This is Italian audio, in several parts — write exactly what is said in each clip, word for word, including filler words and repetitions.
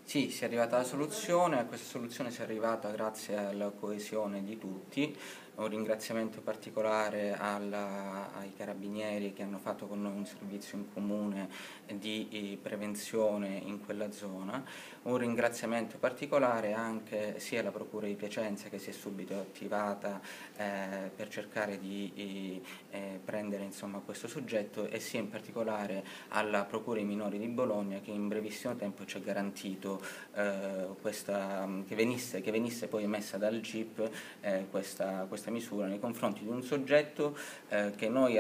Sì, si è arrivata alla soluzione, a questa soluzione si è arrivata grazie alla coesione di tutti. Un ringraziamento particolare alla, ai carabinieri che hanno fatto con noi un servizio in comune di eh, prevenzione in quella zona. Un ringraziamento particolare anche sia alla Procura di Piacenza, che si è subito attivata eh, per cercare di eh, prendere insomma, questo soggetto, e sia in particolare alla Procura dei minori di Bologna, che in brevissimo tempo ci ha garantito eh, questa, che, venisse, che venisse poi emessa dal G I P eh, questa, questa misura nei confronti di un soggetto eh, che noi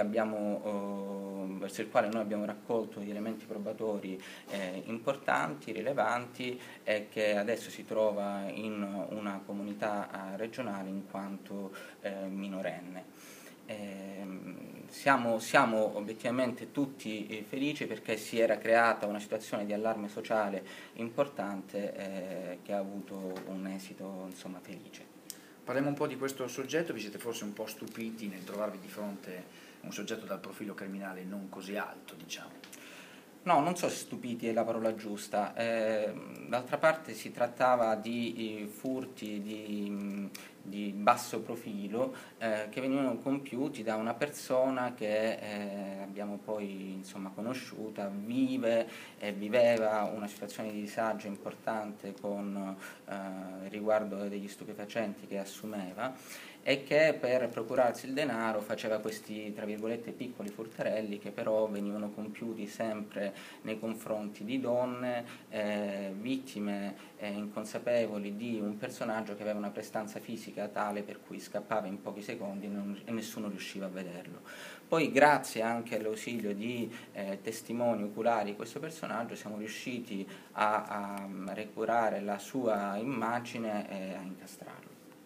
abbiamo, eh, verso il quale noi abbiamo raccolto gli elementi probatori eh, importanti, rilevanti, e che adesso si trova in una comunità regionale in quanto eh, minorenne. Eh, siamo, siamo obiettivamente tutti eh, felici perché si era creata una situazione di allarme sociale importante eh, che ha avuto un esito insomma, felice. Parliamo un po' di questo soggetto. Vi siete forse un po' stupiti nel trovarvi di fronte a un soggetto dal profilo criminale non così alto, diciamo? No, non so se stupiti è la parola giusta, eh, d'altra parte si trattava di eh, furti di, di basso profilo eh, che venivano compiuti da una persona che eh, abbiamo poi insomma, conosciuta, vive e viveva una situazione di disagio importante con eh, riguardo degli stupefacenti che assumeva, e che per procurarsi il denaro faceva questi, tra virgolette, piccoli furtarelli che però venivano compiuti sempre nei confronti di donne, eh, vittime eh, inconsapevoli di un personaggio che aveva una prestanza fisica tale per cui scappava in pochi secondi e, non, e nessuno riusciva a vederlo. Poi grazie anche all'ausilio di eh, testimoni oculari di questo personaggio siamo riusciti a, a recuperare la sua immagine e a incastrarlo.